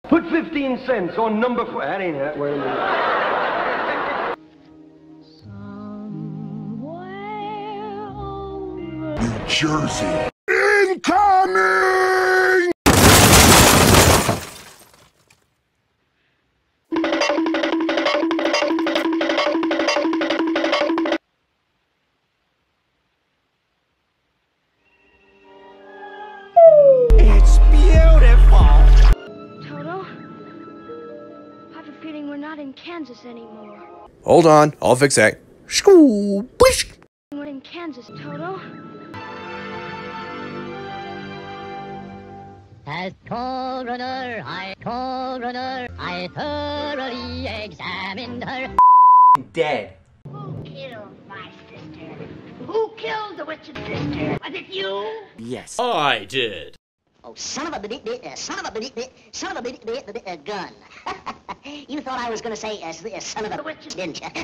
Put 15 cents on number 4. That ain't it. Wait a minute. New Jersey. Incoming! It's beautiful. Toto, I have a feeling we're not in Kansas anymore. Hold on, I'll fix that. School. We're in Kansas, Toto. As coroner, I thoroughly examined her. Dead. Who killed my sister? Who killed the witch's sister? Was it you? Yes. I did. Oh, son of a gun. You thought I was going to say son of a witch, didn't you?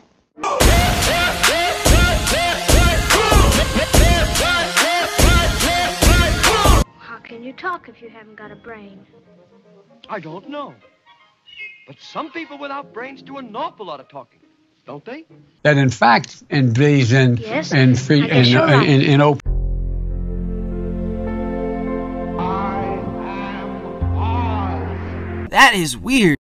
How can you talk if you haven't got a brain? I don't know. But some people without brains do an awful lot of talking, don't they? That in fact envision Yes, and free I guess you're right. in open. That is weird.